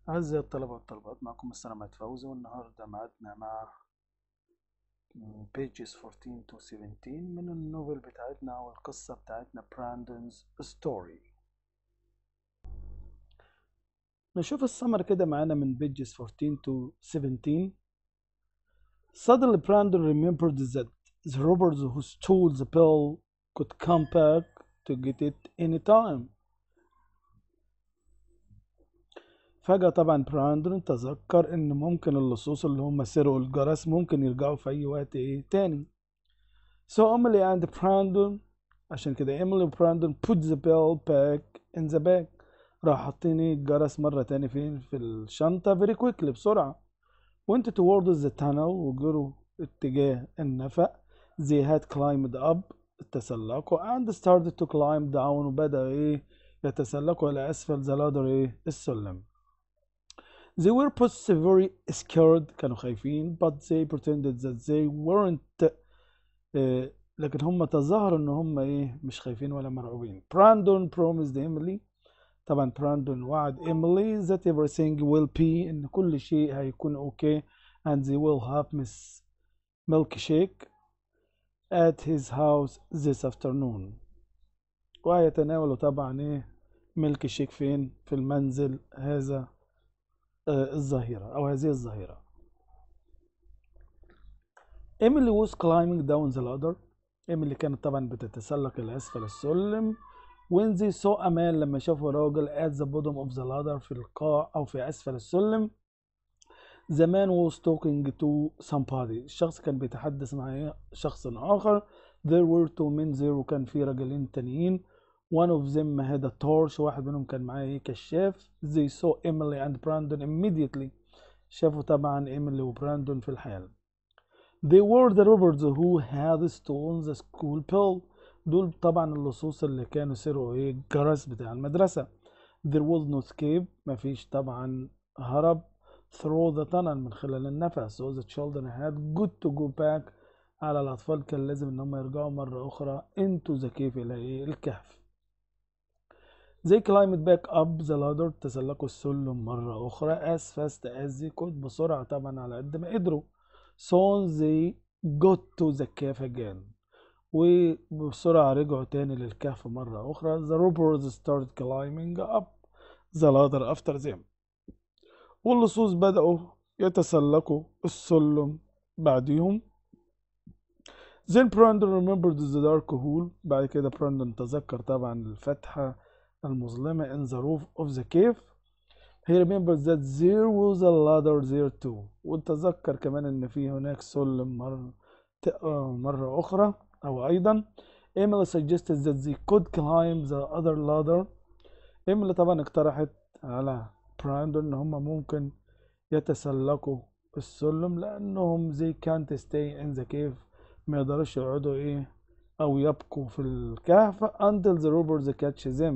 أعزائي الطلبة والطالبات، معكم مستر عماد فوزي، والنهاردة معادنا مع pages 14 to 17 من النوفل بتاعتنا أو القصة بتاعتنا براندون's story. نشوف السمر كده معانا من pages 14 to 17. Suddenly Brandon remembered that the robbers who stole the pill could come back to get it anytime. فجأة طبعا براندون تذكر ان ممكن اللصوص اللي هم سرقوا الجرس ممكن يرجعوا في اي وقت تاني. So Emily and Brandon عشان كده Emily و Brandon put the bell back in the bag. راح حاطين الجرس مرة تاني فين في الشنطة very quickly بسرعة. went towards the tunnel وجروا اتجاه النفق. they had climbed up تسلقوا and started to climb down وبدأ يتسلقوا إلى أسفل the ladder السلم. They were both very scared كانوا خايفين but they pretended that they weren't لكن هم تظاهروا ان هم مش خايفين ولا مرعوبين. براندون promised Emily طبعا براندون وعد إيميلي that everything will be ان كل شيء هيكون اوكي and they will have Miss milkshake at his house this afternoon. وهيتناولوا طبعا ميلك شيك فين في المنزل هذا الظهيرة او هذه الظهيرة. Emily was climbing down the ladder. إيميلي كانت طبعا بتتسلق إلى أسفل السلم. when they saw a man لما شافوا راجل at the bottom of the ladder في القاع أو في أسفل السلم. the man was talking to somebody. الشخص كان بيتحدث مع شخص آخر. there were two men there وكان في رجلين تانيين. one of them had a torch. واحد منهم كان معاه كشاف. they saw Emily and Brandon immediately. شافوا طبعا إيميلي وبراندون في الحال. They were the robbers who had stolen the school pill. دول طبعا اللصوص اللي كانوا سرقوا الجرس بتاع المدرسة. There was no escape. مفيش طبعا هرب through the tunnel من خلال النفق. So the children had got to go back. على الأطفال كان لازم إن هم يرجعوا مرة أخرى into the cave إلى الكهف. They climbed back up the ladder. تسلقوا السلم مرة أخرى as fast as they could. بسرعة طبعا على قد ما قدروا. Soon they got to the cave again. وبسرعة رجعوا تاني للكهف مرة أخرى. The robbers started climbing up the ladder after them. واللصوص بدأوا يتسلقوا السلم بعدهم. Then Brandon remembered the dark hole. بعد كده براندون تذكر طبعا الفتحة المظلمة in the roof of the cave. He remembers that there was a ladder there too. وتذكر كمان ان في هناك سلم مرة أخرى أو أيضا. Emily suggested that they could climb the other ladder. Emily طبعا اقترحت على براندون ان هم ممكن يتسلقوا السلم لأنهم they can't stay in the cave. ما يقدرش يقعدوا أو يبقوا في الكهف until the robbers catch them.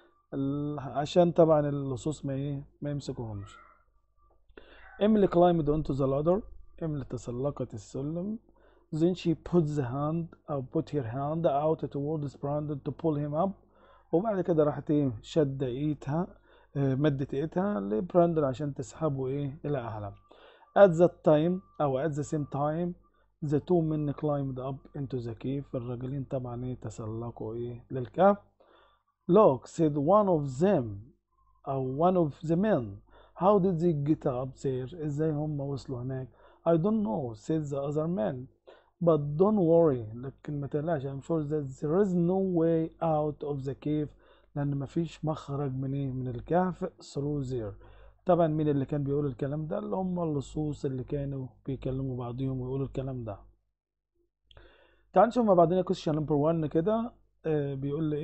عشان طبعا اللصوص ما يمسكوهمش. Emily climbed onto the ladder. Emily تسلقت السلم. Then she put her hand out towards Brandon to pull him up. وبعد كده راحت شد ايدها مدت ايدها لبراندون عشان تسحبه الى اعلى. At that time او at the same time the two men climbed up into the cave. الراجلين طبعا تسلقوا للكهف. Look, said one of them أو one of the men. How did they get up there? إزاي هم وصلوا هناك؟ I don't know, said the other man. But don't worry. لكن ما تقلقش. I'm sure that there is no way out of the cave. لأن مفيش مخرج من الكهف through there. طبعا مين اللي كان بيقول الكلام ده؟ اللي هم اللصوص اللي كانوا بيكلموا بعضهم ويقولوا الكلام ده. تعال نشوف مع بعضنا question number 1 كده. بيقول لي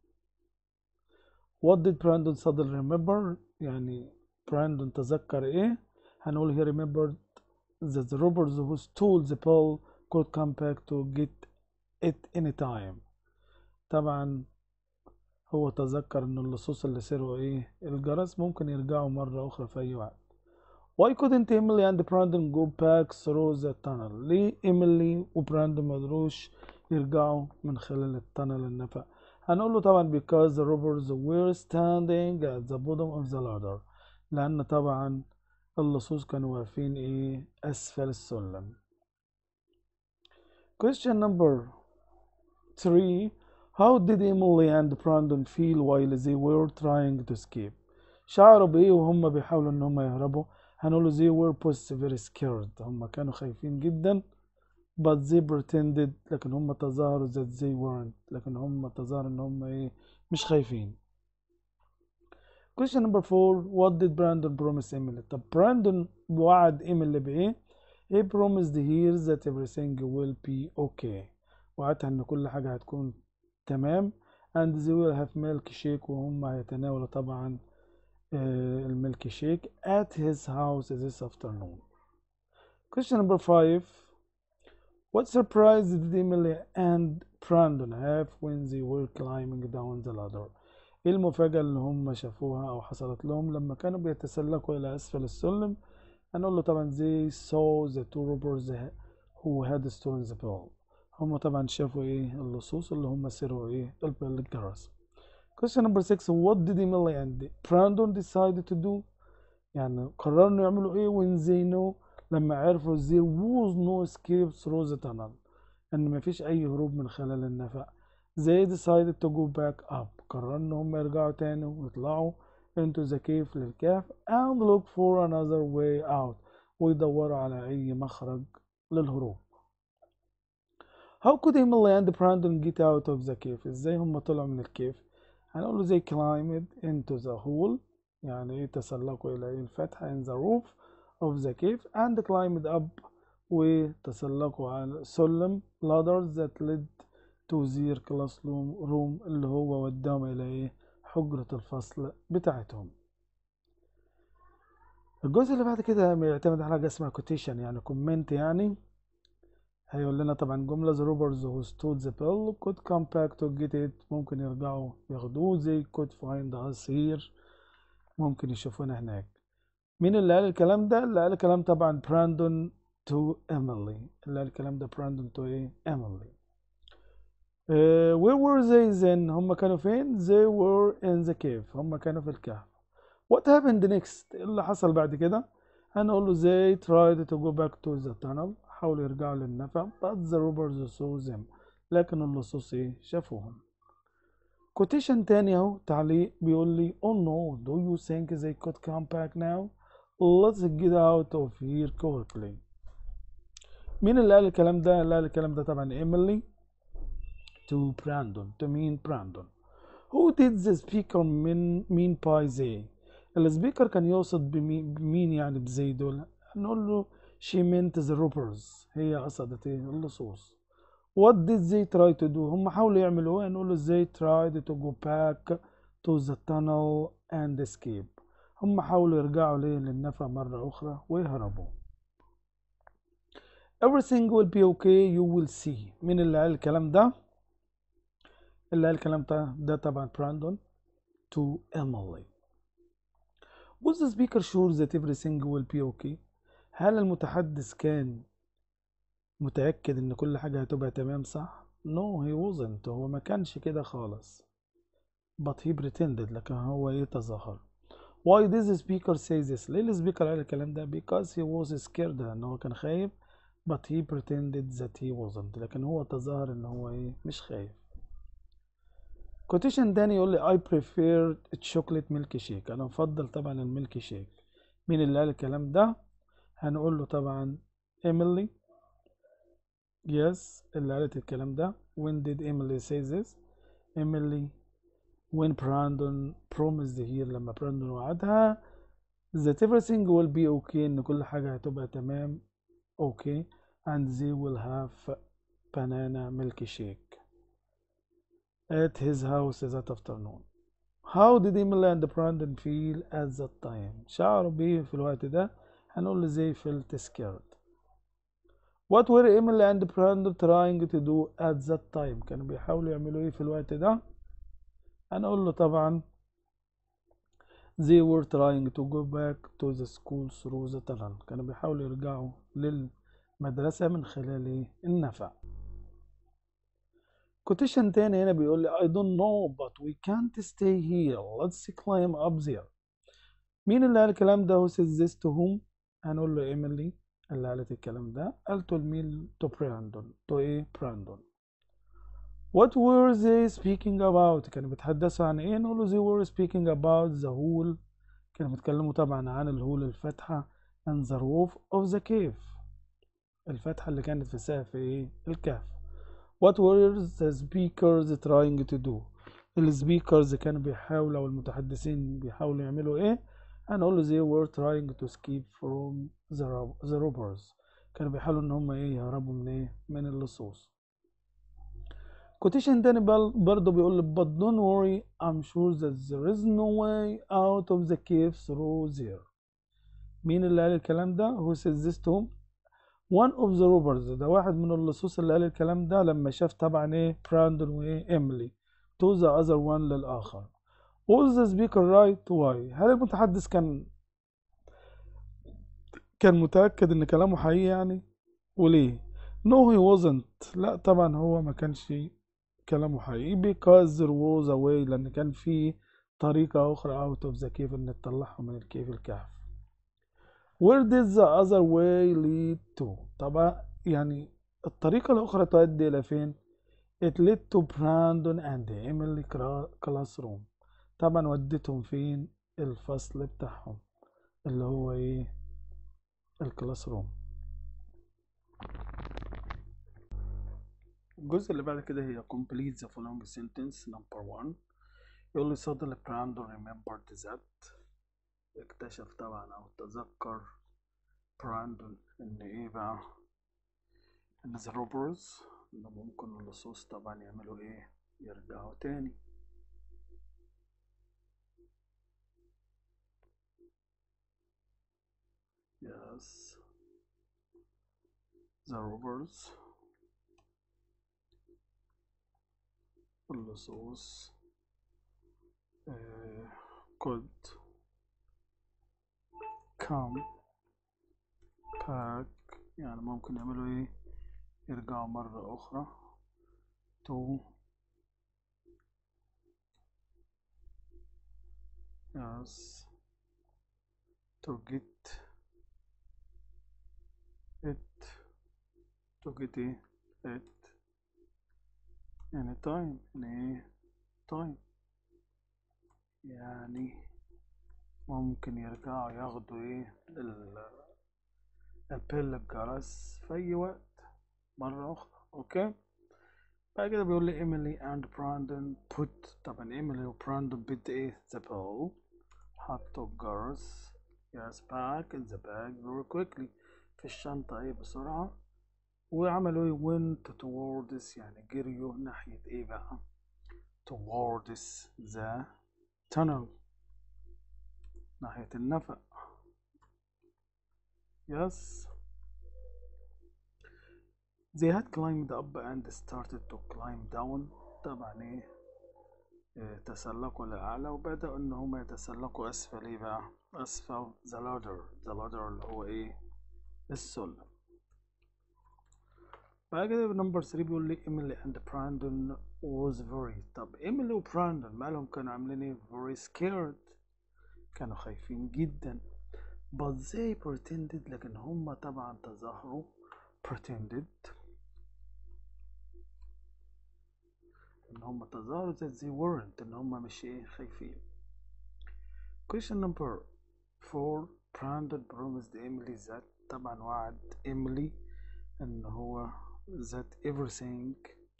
What did Brandon suddenly remember؟ يعني براندون تذكر هنقول he remembered that the robbers who stole the pill could come back to get it anytime. طبعا هو تذكر ان اللصوص اللي سرقوا الجرس ممكن يرجعوا مرة اخرى في اي وقت. Why couldn't Emily and Brandon go back through the tunnel؟ ليه إيميلي وبراندون ما قدروش يرجعوا من خلال التانل النفق؟ هنقول له طبعا because the robbers were standing at the bottom of the ladder. لأن طبعا اللصوص كانوا واقفين إيه أسفل السلم. Question number 3. How did Emily and Brandon feel while they were trying to escape? شعروا بإيه وهم بيحاولوا إن هم يهربوا؟ هنقول they were both very scared. هم كانوا خايفين جدا. But they pretended. لكن هم تظاهروا that they weren't. لكن هم تظاهروا إن هم إيه مش خايفين. Question number 4. What did Brandon promise Emily? طب براندون وعد إيميلي بإيه؟ He promised here that everything will be okay. وعدها إن كل حاجة هتكون تمام. And they will have milk shake. وهم هيتناولوا طبعا الميلك شيك at his house this afternoon. Question number 5. What surprise did Emily and Brandon have when they were climbing down the ladder? ايه المفاجأة اللي هم شافوها او حصلت لهم لما كانوا بيتسلقوا الى اسفل السلم؟ هنقول له طبعا they saw the two robbers who had stolen the bell. هم طبعا شافوا ايه اللصوص اللي هم سرقوا ايه الجرس. Question number 6. What did Emily and Brandon decide to do? يعني قرروا انه يعملوا ايه when they know لما عرفوا there was no escape through the tunnel ان مفيش اي هروب من خلال النفق. they decided to go back up. قرروا ان هم يرجعوا تاني ويطلعوا into the cave للكهف and look for another way out. ويدوروا على اي مخرج للهروب. How could Emily and Brandon get out of the cave? ازاي هم طلعوا من الكيف؟ هنقول they climbed into the hole. يعني تسلقوا إلى الفتحة in the roof of the cave and climbed up. وتسلقوا على سلم ladders that led to their classroom اللي هو وداهم إلى حجرة الفصل بتاعتهم. الجزء اللي بعد كده بيعتمد على حاجة اسمها quotation يعني كومنت يعني. هيقول لنا طبعا جملة the robbers who stole the bill could come back to get it. ممكن يرجعوا ياخدوه. they could find us here. ممكن يشوفونا هناك. مين اللي قال الكلام ده؟ اللي قال الكلام طبعا براندون to Emily. اللي قال الكلام ده براندون to ايه Emily. where were they then؟ هم كانوا فين؟ they were in the cave. هم كانوا في الكهف. what happened next؟ اللي حصل بعد كده؟ هنقول له they tried to go back to the tunnel. حاولوا يرجعوا للنفق but the robbers saw them. لكن اللصوص شافوهم. quotation تاني اهو تعليق بيقول لي oh no do you think they could come back now? let's get out of here quickly. مين اللي قال الكلام ده؟ اللي قال الكلام ده طبعا ايميلي to براندون. to مين؟ براندون. who did the speaker mean by they؟ السبيكر كان يقصد بمين يعني بزي دول؟ نقول له she meant the robbers. هي قصدت ايه اللصوص. what did they try to do؟ هم حاولوا يعملوا ايه؟ نقول له they tried to go back to the tunnel and escape. هم حاولوا يرجعوا ليه للنفق مرة أخرى ويهربوا. everything will be okay you will see. مين اللي قال الكلام ده؟ اللي قال الكلام ده طبعا براندون to Emily. was the speaker sure that everything will be okay؟ هل المتحدث كان متأكد ان كل حاجة هتبقى تمام صح؟ no he wasn't. هو ما كانش كده خالص. but he pretended. لكن هو يتظاهر. why did the speaker say this؟ ليه السبيكر قال الكلام ده؟ because he was scared. لان هو كان خايف. but he pretended that he wasn't. لكن هو تظاهر ان هو مش خايف. quotation تاني يقول لي I prefer chocolate milk shake. انا بفضل طبعا الميلك شيك. مين اللي قال الكلام ده؟ هنقول له طبعا Emily. yes اللي قالت الكلام ده. when did Emily say this؟ Emily when Brandon promised here. لما براندون وعدها that everything will be okay. ان كل حاجة هتبقى تمام okay and they will have banana milkshake at his house that afternoon. How did Emily and Brandon feel at that time؟ شعروا بيه في الوقت ده؟ هنقول له they felt scared. What were Emily and Brandon trying to do at that time؟ كانوا بيحاولوا يعملوا ايه في الوقت ده؟ هنقول له طبعا they were trying to go back to the school through the tunnel. كانوا بيحاولوا يرجعوا للمدرسة من خلال النفق. quotation تاني هنا بيقول لي I don't know but we can't stay here let's climb up there. مين اللي قال الكلام ده؟ who says this to whom؟ هنقول له ايميلي اللي قالت الكلام ده. قالته لمين؟ to براندون. to ايه؟ براندون. what were they speaking about؟ كانوا بيتحدثوا عن ايه؟ نقول له they were speaking about the hole. كانوا بيتكلموا طبعا عن الهول الفتحة and the roof of the cave. الفتحة اللي كانت في سقف ايه؟ الكهف. what were the speakers trying to do؟ السبيكرز كانوا بيحاولوا او المتحدثين بيحاولوا يعملوا ايه؟ هنقول له they were trying to escape from the robbers. كانوا بيحاولوا ان هم ايه؟ يهربوا من ايه؟ من اللصوص. quotation تاني برضه بيقول لي but don't worry I'm sure that there is no way out of the cave through there. مين اللي قال الكلام ده؟ who says this to him؟ one of the robbers. ده واحد من اللصوص اللي قال الكلام ده لما شاف طبعا ايه؟ براندون وايه؟ ايميلي. to the other one للآخر. was the speaker right؟ why؟ هل المتحدث كان متأكد ان كلامه حقيقي يعني؟ وليه؟ no he wasn't. لا طبعا هو ما كانش كلامه حقيقي because there was a way. لأن كان في طريقة أخرى out of the cave إن تطلعهم من الكيف الكهف. where did the other way lead to؟ طبعا يعني الطريقة الأخرى تؤدي إلى فين؟ it led to Brandon and Emily classroom. طبعا ودتهم فين؟ الفصل بتاعهم اللي هو إيه؟ الكلاس روم. الجزء اللي بعد كده هي complete the following sentence number 1. يقول لي suddenly Brandon remembered that. اكتشف طبعا او تذكر براندون ان ايه بقى؟ ان the robbers ان ممكن اللصوص طبعا يعملوا ايه؟ يرجعوا تاني. yes the robbers اللصوص could come back. يعني ممكن يعملوا ايه؟ يرجعوا مرة اخرى to yes to get it ايه it يعني time يعني ايه time يعني ممكن يرجعوا ياخدوا ايه البيل الجرس في اي وقت مرة اخرى. اوكي. بعد كده بيقول لي ايميلي اند براندون put. طبعا ايميلي وبراندون put ايه the pill. حطوا الجرس yes back in the bag very quickly في الشنطة ايه بسرعة. وعملوا ايه went towards يعني جريوا ناحية ايه بقى؟ towards the tunnel ناحية النفق. yes they had climbed up and started to climb down. طبعا ايه تسلقوا لأعلى وبدأوا إن هما يتسلقوا أسفل ايه بقى؟ أسفل the ladder اللي هو ايه؟ السلم. بعد كده نمبر 3 بيقول لي إيميلي and براندون was very. طب إيميلي وبراندون مالهم كانوا عاملين ايه؟ very scared. كانوا خايفين جدا. but they pretended. لكن هما طبعا تظاهروا pretended ان هم تظاهروا that they weren't ان هم مش ايه خايفين. question number 4 Brandon promised Emily that. طبعا وعد إيميلي ان هو that everything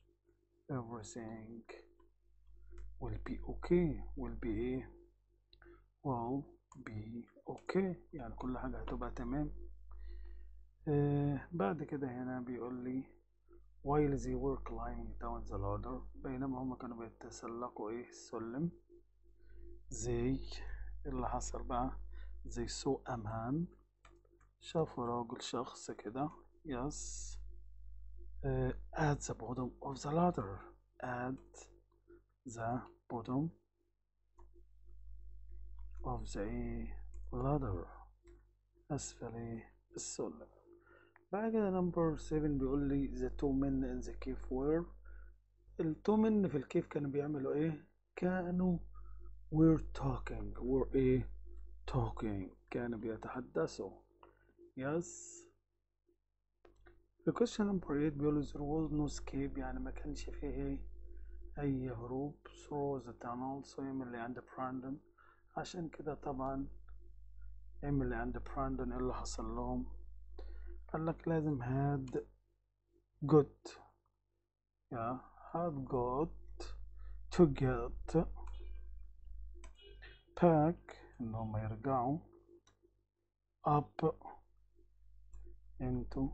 will be okay. will be ايه؟ will be okay يعني كل حاجة هتبقى تمام. بعد كده هنا بيقول لي while they were climbing down the ladder. بينما هم كانوا بيتسلقوا ايه السلم. they اللي حصل بقى they saw a man. شافوا راجل شخص كده yes at the bottom of the ladder. at the bottom of the ladder أسفل السلم. بعد كده نمبر 7 بيقول لي the two men in the cave were. التو men في الكيف كانوا بيعملوا ايه؟ كانوا were talking. were ايه؟ talking كانوا بيتحدثوا. yes. في question number 8 بيقول there was no escape يعني ما كانش فيه أي هروب through the tunnel. so إيميلي عند براندون. عشان كده طبعا إيميلي عند براندون إيه اللي حصل لهم؟ قالك لازم had got had got to get back إنهم يرجعوا up into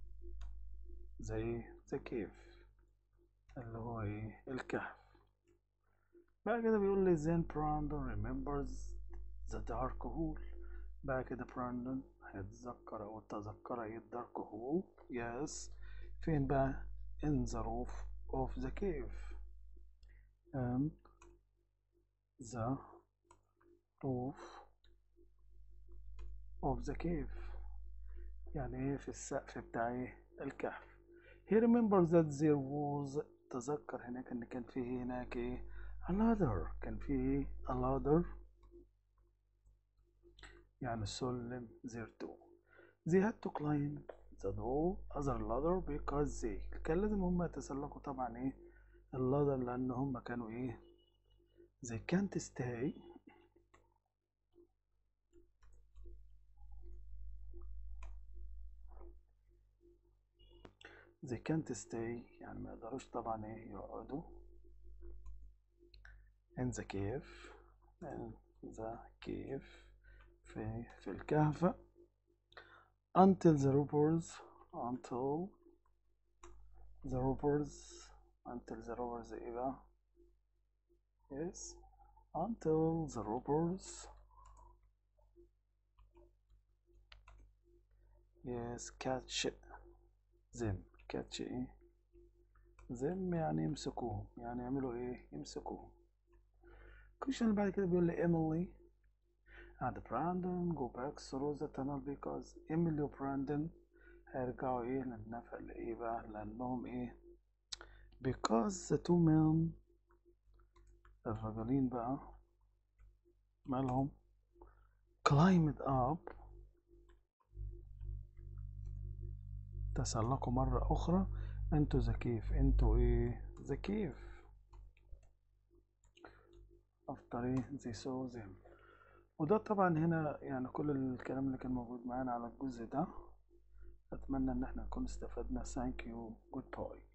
the cave اللي هو ايه الكهف. بعد كده بيقول لي then Brandon remembers the dark hole. بعد كده براندون هيتذكر أو تذكر ايه الدارك هول. yes. فين بقى؟ in the roof of the cave. and the roof of the cave يعني ايه في السقف بتاع ايه الكهف. he remembers that there was تذكر هناك ان كان فيه هناك ايه a ladder. كان فيه a ladder يعني سلم there too. they had to climb the other ladder because they كان لازم هم يتسلقوا طبعا ايه اللادر لان هم كانوا ايه they can't stay يعني ما يقدروش طبعا ايه يقعدوا in the cave في الكهف until the robbers ايه بقى yes until the robbers yes catch ايه them يعني يمسكوهم يعني يعملوا ايه يمسكوهم. الكويشن اللي بعد كده بيقول لي Emily and Brandon go back through the tunnel because Emily و Brandon هيرجعوا ايه للنفق لايه بقى لانهم ايه because the two men الرجلين بقى مالهم climbed up تسلقوا مرة أخرى into the cave ايه the cave after ايه they saw them. وده طبعا هنا يعني كل الكلام اللي كان موجود معانا على الجزء ده. أتمنى إن احنا نكون استفدنا. thank you goodbye.